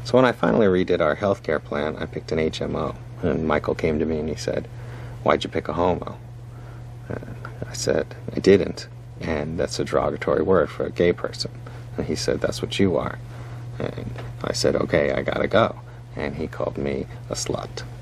So when I finally redid our healthcare plan, I picked an HMO. And Michael came to me and he said, "Why'd you pick a homo?" And I said, "I didn't. And that's a derogatory word for a gay person." And he said, "That's what you are." And I said, "Okay, I gotta go." And he called me a slut.